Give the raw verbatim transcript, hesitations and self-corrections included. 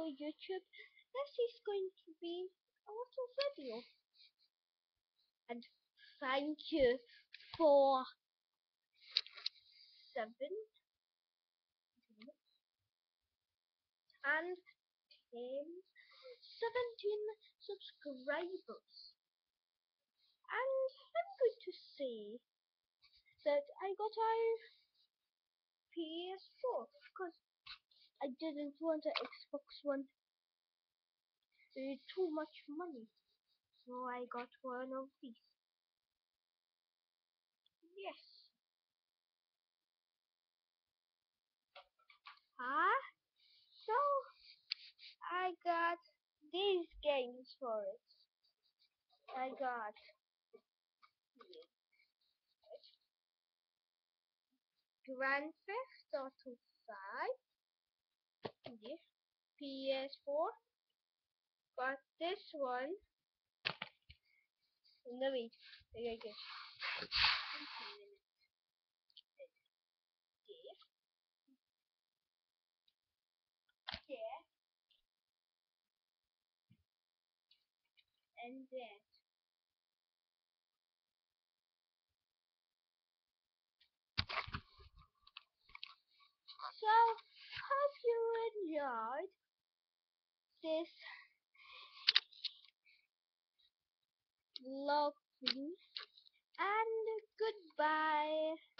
for YouTube. This is going to be a little video. And thank you for seven and ten, seventeen subscribers. And I'm going to say that I got a P S four because I didn't want an Xbox One. Uh, too much money. So I got one of these. Yes. Huh? So I got these games for it. I got Grand Theft Auto five, yes, P S four, got this one, no wait, okay, okay. Yeah, and then, so hope you enjoyed this vlog and goodbye.